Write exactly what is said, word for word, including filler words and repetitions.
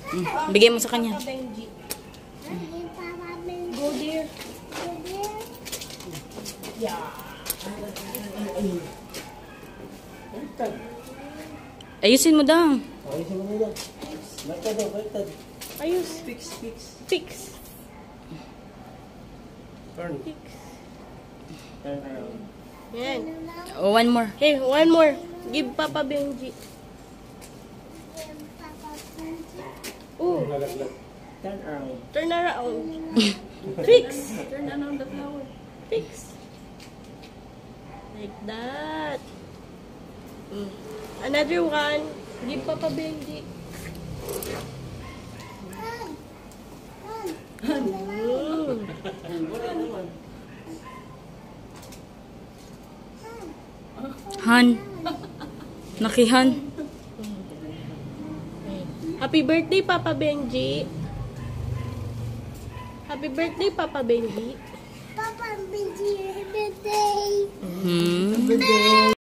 Mm. Bigay mo sa kanya. Papa Benjie. Go there. Yeah. Ayusin mo daw. Ayusin mo daw. Baliktad daw, baliktad. Ayos. Fix, fix. Fix. Turn. Fix. Turn around. Yan. Oh, one more. Okay, one more. Give Papa Benjie. Oh, Turn around. turn around. Fix. Turn around the flower. Fix. Like that. Mm. Another one. Give Papa Benjie. Mm. Han. Nakihan. Happy birthday, Papa Benjie. Happy birthday, Papa Benjie. Papa Benjie, happy birthday. Hmm. Good day.